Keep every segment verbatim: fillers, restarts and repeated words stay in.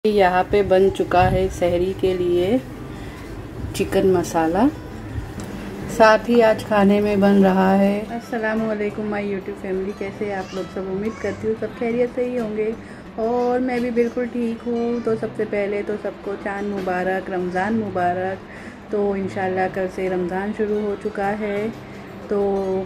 यहाँ पे बन चुका है सहरी के लिए चिकन मसाला, साथ ही आज खाने में बन रहा है। अस्सलाम वालेकुम माय यूट्यूब फैमिली, कैसे आप लोग सब? उम्मीद करती हूँ सब खैरियत से ही होंगे और मैं भी बिल्कुल ठीक हूँ। तो सबसे पहले तो सबको चांद मुबारक, रमज़ान मुबारक। तो इंशाल्लाह कल से रमज़ान शुरू हो चुका है। तो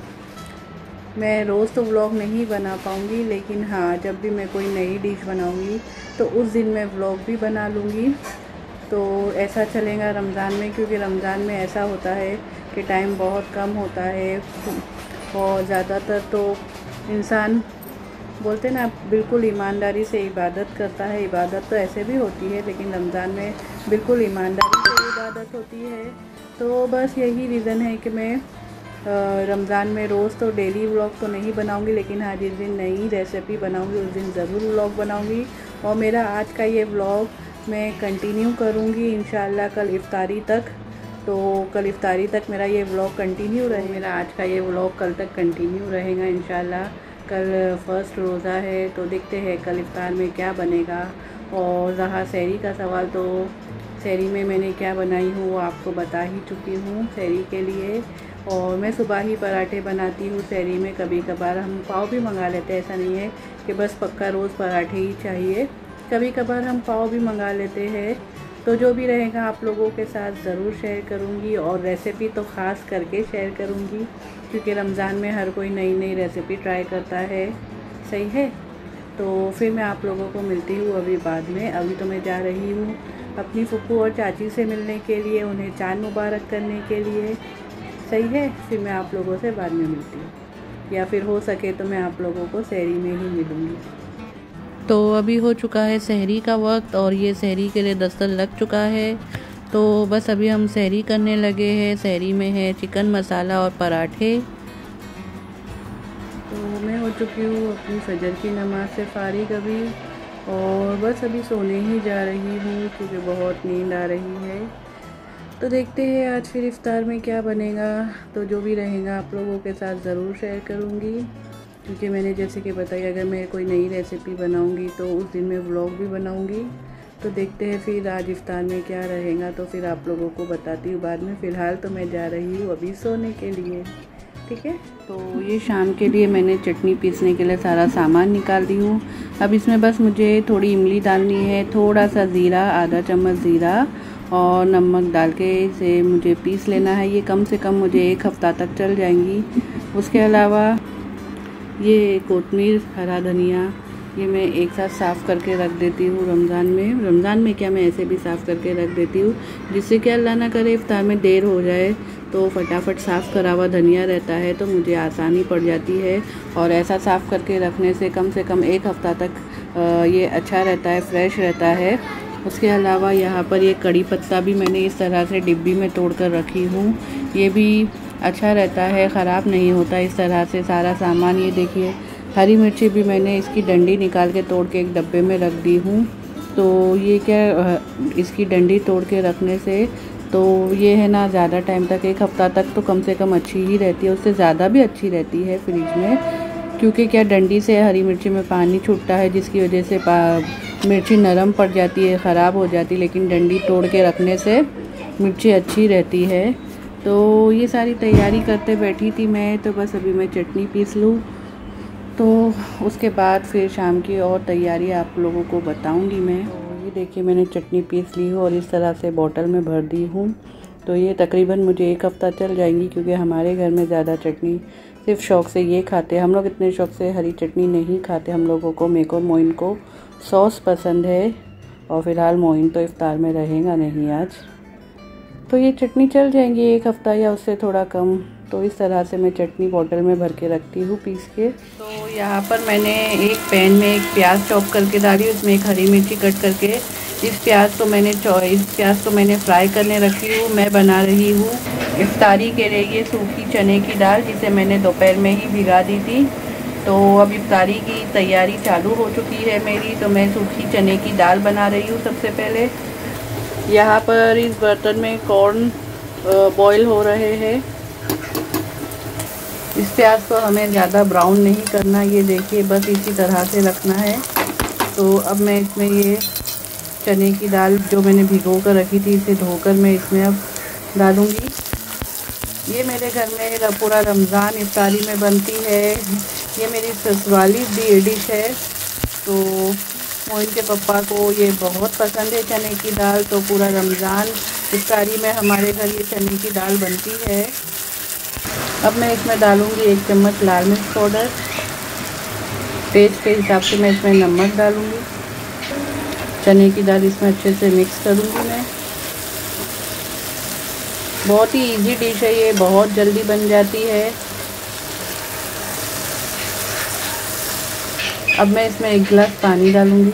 मैं रोज़ तो व्लॉग नहीं बना पाऊँगी, लेकिन हाँ जब भी मैं कोई नई डिश बनाऊँगी तो उस दिन मैं व्लॉग भी बना लूँगी। तो ऐसा चलेगा रमज़ान में, क्योंकि रमज़ान में ऐसा होता है कि टाइम बहुत कम होता है और ज़्यादातर तो इंसान बोलते ना बिल्कुल ईमानदारी से इबादत करता है। इबादत तो ऐसे भी होती है, लेकिन रमज़ान में बिल्कुल ईमानदारी से इबादत होती है। तो बस यही रीज़न है कि मैं रमज़ान में रोज़ तो डेली व्लॉग तो नहीं बनाऊंगी, लेकिन हाँ जिस दिन नई रेसिपी बनाऊंगी उस दिन ज़रूर व्लॉग बनाऊंगी। और मेरा आज का ये व्लॉग मैं कंटिन्यू करूंगी इंशाल्लाह कल इफ्तारी तक। तो कल इफ्तारी तक मेरा ये व्लॉग कंटिन्यू रहेगा। मेरा आज का ये व्लॉग कल तक कंटिन्यू रहेगा इंशाल्लाह। कल फर्स्ट रोज़ा है, तो देखते हैं कल इफ्तार में क्या बनेगा। और रहा सहरी का सवाल, तो सहरी में मैंने क्या बनाई हूँ वो आपको बता ही चुकी हूँ सहरी के लिए। और मैं सुबह ही पराठे बनाती हूँ सहरी में। कभी कभार हम पाव भी मंगा लेते हैं, ऐसा नहीं है कि बस पक्का रोज़ पराठे ही चाहिए। कभी कभार हम पाव भी मंगा लेते हैं। तो जो भी रहेगा आप लोगों के साथ ज़रूर शेयर करूँगी, और रेसिपी तो ख़ास करके शेयर करूँगी क्योंकि रमज़ान में हर कोई नई नई रेसिपी ट्राई करता है। सही है, तो फिर मैं आप लोगों को मिलती हूँ अभी बाद में। अभी तो मैं जा रही हूँ अपनी फुप्पू और चाची से मिलने के लिए, उन्हें चांद मुबारक करने के लिए। सही है, फिर मैं आप लोगों से बाद में मिलती हूँ, या फिर हो सके तो मैं आप लोगों को सहरी में ही मिलूँगी। तो अभी हो चुका है सहरी का वक्त और ये सहरी के लिए दस्तक लग चुका है। तो बस अभी हम सहरी करने लगे हैं। सहरी में है चिकन मसाला और पराठे। तो मैं हो चुकी हूँ अपनी फजर की नमाज से फारिग अभी, और बस अभी सोने ही जा रही हूँ क्योंकि बहुत नींद आ रही है। तो देखते हैं आज फिर इफ्तार में क्या बनेगा। तो जो भी रहेगा आप लोगों के साथ ज़रूर शेयर करूँगी, क्योंकि मैंने जैसे कि बताया अगर मैं कोई नई रेसिपी बनाऊँगी तो उस दिन मैं व्लॉग भी बनाऊँगी। तो देखते हैं फिर आज इफ्तार में क्या रहेगा, तो फिर आप लोगों को बताती हूँ बाद में। फ़िलहाल तो मैं जा रही हूँ अभी सोने के लिए, ठीक है। तो ये शाम के लिए मैंने चटनी पीसने के लिए सारा सामान निकाल दी हूँ। अब इसमें बस मुझे थोड़ी इमली डालनी है, थोड़ा सा ज़ीरा, आधा चम्मच ज़ीरा और नमक डाल के इसे मुझे पीस लेना है। ये कम से कम मुझे एक हफ़्ता तक चल जाएंगी। उसके अलावा ये कोतमीर, हरा धनिया, ये मैं एक साथ साफ़ करके रख देती हूँ रमज़ान में। रमज़ान में क्या, मैं ऐसे भी साफ़ करके रख देती हूँ, जिससे कि अल्लाह ना करे इफ्तार में देर हो जाए तो फटाफट साफ़ करा हुआ धनिया रहता है तो मुझे आसानी पड़ जाती है। और ऐसा साफ़ करके रखने से कम से कम एक हफ़्ता तक ये अच्छा रहता है, फ्रेश रहता है। उसके अलावा यहाँ पर ये कड़ी पत्ता भी मैंने इस तरह से डिब्बी में तोड़ कर रखी हूँ। ये भी अच्छा रहता है, ख़राब नहीं होता इस तरह से सारा सामान। ये देखिए हरी मिर्ची भी मैंने इसकी डंडी निकाल के तोड़ के एक डब्बे में रख दी हूँ। तो ये क्या, इसकी डंडी तोड़ के रखने से तो ये है ना ज़्यादा टाइम तक, एक हफ़्ता तक तो कम से कम अच्छी ही रहती है, उससे ज़्यादा भी अच्छी रहती है फ्रिज में। क्योंकि क्या, डंडी से हरी मिर्ची में पानी छूटता है जिसकी वजह से मिर्ची नरम पड़ जाती है, ख़राब हो जाती है, लेकिन डंडी तोड़ के रखने से मिर्ची अच्छी रहती है। तो ये सारी तैयारी करते बैठी थी मैं, तो बस अभी मैं चटनी पीस लूँ तो उसके बाद फिर शाम की और तैयारी आप लोगों को बताऊंगी मैं। तो ये देखिए मैंने चटनी पीस ली हूँ और इस तरह से बोतल में भर दी हूँ। तो ये तकरीबन मुझे एक हफ़्ता चल जाएंगी, क्योंकि हमारे घर में ज़्यादा चटनी सिर्फ शौक़ से ये खाते हैं। हम लोग इतने शौक़ से हरी चटनी नहीं खाते। हम लोगों को, मेरे को, मोइन को सॉस पसंद है, और फ़िलहाल मोइन तो इफ्तार में रहेगा नहीं आज। तो ये चटनी चल जाएंगी एक हफ़्ता या उससे थोड़ा कम। तो इस तरह से मैं चटनी बोतल में भर के रखती हूँ पीस के। तो यहाँ पर मैंने एक पैन में एक प्याज चॉप करके डाली, उसमें एक हरी मिर्ची कट करके। इस प्याज को मैंने इस प्याज को मैंने फ्राई करने रखी हूँ। मैं बना रही हूँ इफ्तारी के लिए ये सूखी चने की दाल, जिसे मैंने दोपहर में ही भिगा दी थी। तो अब इफ्तारी की तैयारी चालू हो चुकी है मेरी। तो मैं सूखी चने की दाल बना रही हूँ सबसे पहले। यहाँ पर इस बर्तन में कॉर्न बॉईल हो रहे हैं। इस प्याज को हमें ज़्यादा ब्राउन नहीं करना, ये देखिए बस इसी तरह से रखना है। तो अब मैं इसमें ये चने की दाल जो मैंने भिगो कर रखी थी, इसे धोकर मैं इसमें अब डालूँगी। ये मेरे घर में पूरा रमज़ान इफ्तारी में बनती है। ये मेरी ससुराली डिश है। तो मोइन के पापा को ये बहुत पसंद है चने की दाल, तो पूरा रमज़ान इफ्तारी में हमारे घर ये चने की दाल बनती है। अब मैं इसमें डालूँगी एक चम्मच लाल मिर्च पाउडर। टेस्ट के हिसाब से मैं इसमें नमक डालूँगी। चने की दाल इसमें अच्छे से मिक्स करूँगी मैं। बहुत ही इजी डिश है ये, बहुत जल्दी बन जाती है। अब मैं इसमें एक गिलास पानी डालूँगी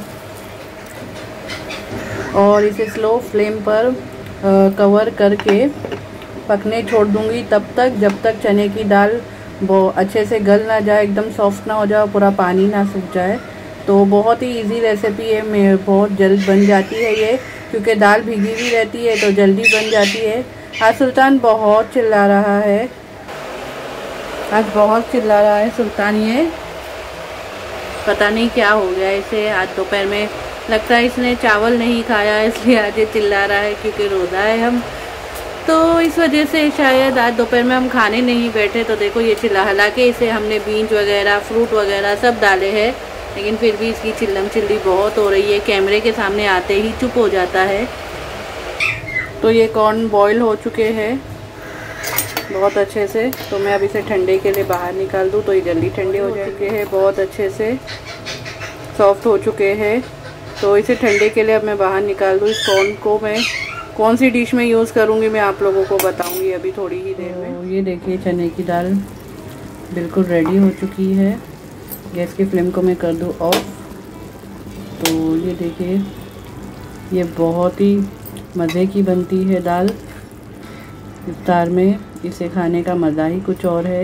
और इसे स्लो फ्लेम पर आ, कवर करके पकने छोड़ दूँगी तब तक जब तक चने की दाल बहुत अच्छे से गल ना जाए, एकदम सॉफ्ट ना हो जाए, पूरा पानी ना सूख जाए। तो बहुत ही इजी रेसिपी है, मैं बहुत जल्द बन जाती है ये, क्योंकि दाल भीगी हुई रहती है तो जल्दी बन जाती है। आज सुल्तान बहुत चिल्ला रहा है, आज बहुत चिल्ला रहा है सुल्तान। ये पता नहीं क्या हो गया इसे, आज दोपहर में लगता है इसने चावल नहीं खाया इसलिए आज ये चिल्ला रहा है, क्योंकि रोज़ा है हम, तो इस वजह से शायद आज दोपहर में हम खाने नहीं बैठे। तो देखो ये चिल्ला, हालांकि इसे हमने बीन्स वगैरह फ्रूट वगैरह सब डाले हैं, लेकिन फिर भी इसकी चिल्लम चिल्ली बहुत हो रही है। कैमरे के सामने आते ही चुप हो जाता है। तो ये कॉर्न बॉईल हो चुके हैं बहुत अच्छे से, तो मैं अब इसे ठंडे के लिए बाहर निकाल दूँ तो ये जल्दी ठंडे हो चुके हैं, बहुत अच्छे से सॉफ्ट हो चुके हैं। तो इसे ठंडे के लिए अब मैं बाहर निकाल दूँ। इस कॉर्न को मैं कौन सी डिश में यूज़ करूँगी मैं आप लोगों को बताऊँगी अभी थोड़ी ही देर में। तो ये देखिए चने की दाल बिल्कुल रेडी हो चुकी है। गैस की फ्लेम को मैं कर दूँ ऑफ। तो ये देखिए ये बहुत ही मज़े की बनती है दाल इफ्तार में, इसे खाने का मज़ा ही कुछ और है।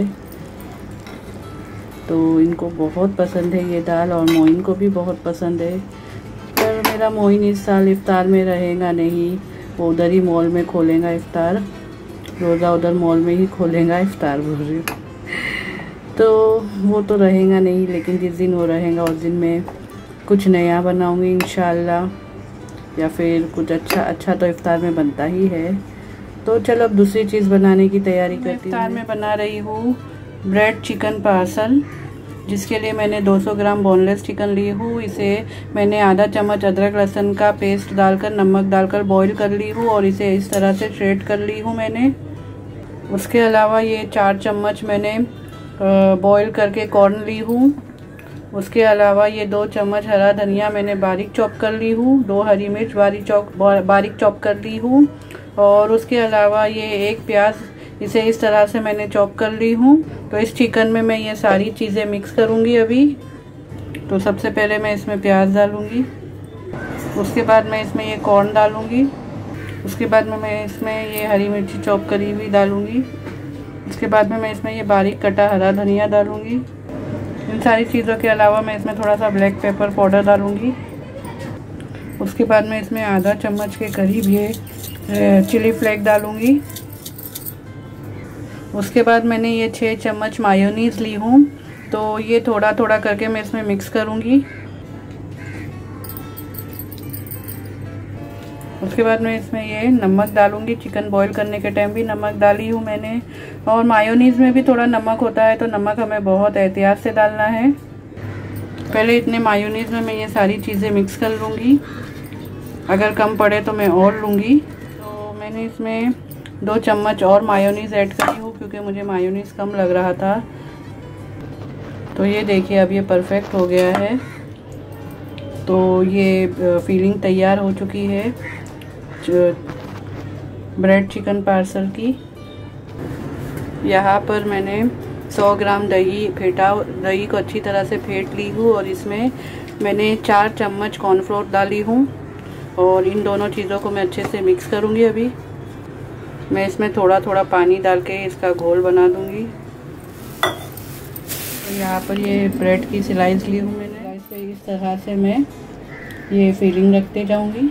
तो इनको बहुत पसंद है ये दाल और मोइन को भी बहुत पसंद है। पर मेरा मोइन इस साल इफ्तार में रहेगा नहीं, वो उधर ही मॉल में खोलेगा इफ्तार, रोज़ा उधर मॉल में ही खोलेगा इफ्तार बोल रही हूँ। तो वो तो रहेगा नहीं, लेकिन जिस दिन वो रहेगा उस दिन मैं कुछ नया बनाऊँगी इंशाल्लाह, या फिर कुछ अच्छा अच्छा तो इफ्तार में बनता ही है। तो चलो अब दूसरी चीज़ बनाने की तैयारी करती हूँ। इफ्तार में बना रही हूँ ब्रेड चिकन पार्सल, जिसके लिए मैंने दो सौ ग्राम बोनलेस चिकन ली हूँ। इसे मैंने आधा चम्मच अदरक लहसुन का पेस्ट डालकर नमक डालकर बॉईल कर ली हूँ और इसे इस तरह से श्रेड कर ली हूँ मैंने। उसके अलावा ये चार चम्मच मैंने बॉईल करके कॉर्न ली हूँ। उसके अलावा ये दो चम्मच हरा धनिया मैंने बारीक चॉप कर ली हूँ। दो हरी मिर्च बारीक चॉप बारीक चॉप कर ली हूँ। और उसके अलावा ये एक प्याज, इसे इस तरह से मैंने चॉप कर ली हूँ। तो इस चिकन में मैं ये सारी चीज़ें मिक्स करूँगी अभी। तो सबसे पहले मैं इसमें प्याज डालूँगी, उसके बाद मैं इसमें ये कॉर्न डालूँगी, उसके बाद में मैं इसमें ये हरी मिर्ची चॉप करी हुई डालूँगी, उसके बाद में मैं इसमें ये बारीक कटा हरा धनिया डालूँगी। इन सारी चीज़ों के अलावा मैं इसमें थोड़ा सा ब्लैक पेपर पाउडर डालूँगी। उसके बाद मैं इसमें आधा चम्मच के करीब ये चिली फ्लेक डालूँगी। उसके बाद मैंने ये छः चम्मच मायोनीज़ ली हूँ, तो ये थोड़ा थोड़ा करके मैं इसमें मिक्स करूँगी। उसके बाद मैं इसमें ये नमक डालूँगी। चिकन बॉईल करने के टाइम भी नमक डाली हूँ मैंने, और मायोनीज़ में भी थोड़ा नमक होता है, तो नमक हमें बहुत एहतियात से डालना है। पहले इतने मायोनीज़ में मैं ये सारी चीज़ें मिक्स कर लूँगी, अगर कम पड़े तो मैं और लूँगी। तो मैंने इसमें दो चम्मच और मायोनीज़ ऐड करी हूँ, क्योंकि मुझे मायोनीज़ कम लग रहा था। तो ये देखिए अब ये परफेक्ट हो गया है। तो ये फीलिंग तैयार हो चुकी है ब्रेड चिकन पार्सल की। यहाँ पर मैंने सौ ग्राम दही फेंटा, दही को अच्छी तरह से फेंट ली हूँ और इसमें मैंने चार चम्मच कॉर्नफ्लोर डाली हूँ और इन दोनों चीज़ों को मैं अच्छे से मिक्स करूँगी। अभी मैं इसमें थोड़ा थोड़ा पानी डाल के इसका घोल बना दूँगी। तो यहाँ पर ये ब्रेड की स्लाइस ली हूँ मैंने, इसे इस तरह से मैं ये फीलिंग रखते जाऊँगी।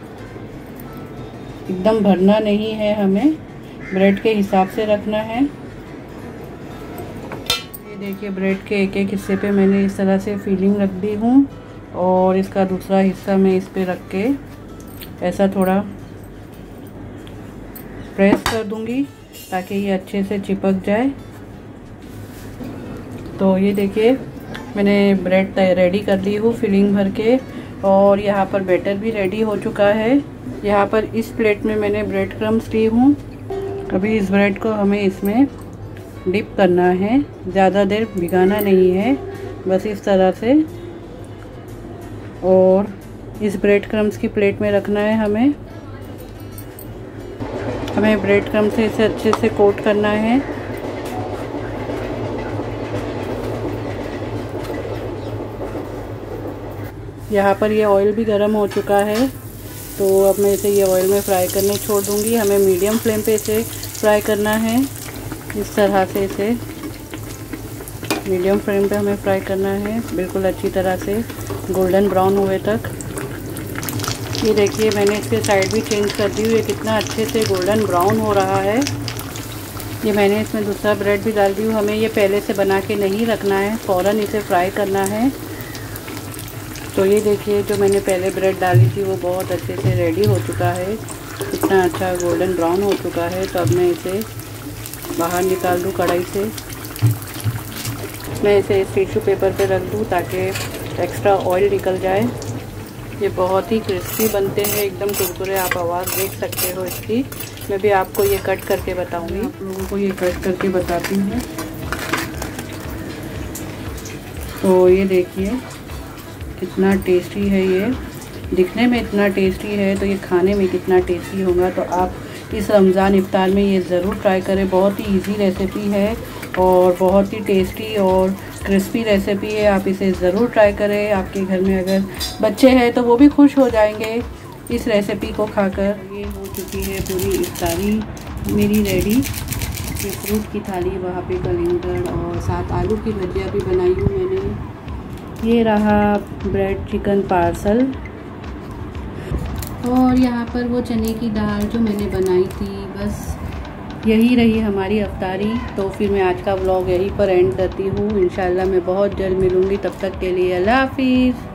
एकदम भरना नहीं है, हमें ब्रेड के हिसाब से रखना है। ये देखिए ब्रेड के एक एक हिस्से पे मैंने इस तरह से फीलिंग रख दी हूँ और इसका दूसरा हिस्सा मैं इस पे रख के ऐसा थोड़ा प्रेस कर दूंगी ताकि ये अच्छे से चिपक जाए। तो ये देखिए मैंने ब्रेड रेडी कर ली हूँ फिलिंग भर के, और यहाँ पर बैटर भी रेडी हो चुका है। यहाँ पर इस प्लेट में मैंने ब्रेड क्रम्स ली हूँ। अभी इस ब्रेड को हमें इसमें डिप करना है, ज़्यादा देर भिगाना नहीं है, बस इस तरह से। और इस ब्रेड क्रम्स की प्लेट में रखना है हमें हमें ब्रेड क्रम्स से इसे अच्छे से कोट करना है। यहाँ पर ये ऑयल भी गर्म हो चुका है, तो अब मैं इसे ये ऑयल में फ्राई करने छोड़ दूँगी। हमें मीडियम फ्लेम पे इसे फ्राई करना है, इस तरह से इसे मीडियम फ्लेम पे हमें फ्राई करना है, बिल्कुल अच्छी तरह से गोल्डन ब्राउन हुए तक। ये देखिए मैंने इसके साइड भी चेंज कर दी हुई है, कितना अच्छे से गोल्डन ब्राउन हो रहा है। ये मैंने इसमें दूसरा ब्रेड भी डाल दी हूँ। हमें ये पहले से बना के नहीं रखना है, फ़ौरन इसे फ्राई करना है। तो ये देखिए जो मैंने पहले ब्रेड डाली थी वो बहुत अच्छे से रेडी हो चुका है, इतना अच्छा गोल्डन ब्राउन हो चुका है। तो अब मैं इसे बाहर निकाल दूँ कढ़ाई से। मैं इसे इस टिश्यू पेपर पे रख दूँ ताकि एक्स्ट्रा ऑयल निकल जाए। ये बहुत ही क्रिस्पी बनते हैं, एकदम कुरकुरे, आप आवाज़ देख सकते हो इसकी। मैं भी आपको ये कट करके बताऊँगी, आप लोगों को ये कट करके बताती हूँ। तो ये देखिए कितना टेस्टी है, ये दिखने में इतना टेस्टी है तो ये खाने में कितना टेस्टी होगा। तो आप इस रमज़ान इफ्तार में ये ज़रूर ट्राई करें। बहुत ही इजी रेसिपी है और बहुत ही टेस्टी और क्रिस्पी रेसिपी है। आप इसे ज़रूर ट्राई करें। आपके घर में अगर बच्चे हैं तो वो भी खुश हो जाएंगे इस रेसिपी को खाकर। ये हो चुकी है पूरी इफ्तारी मेरी रेडी। ये फ्रूट की थाली, वहाँ पे कलिंगड़ और साथ आलू की भजिया भी बनाई हूँ मैंने। ये रहा ब्रेड चिकन पार्सल, और यहाँ पर वो चने की दाल जो मैंने बनाई थी। बस यही रही हमारी इफ्तारी। तो फिर मैं आज का व्लॉग यहीं पर एंड करती हूँ। इंशाल्लाह मैं बहुत जल्द मिलूँगी, तब तक के लिए अल्लाह हाफिज़।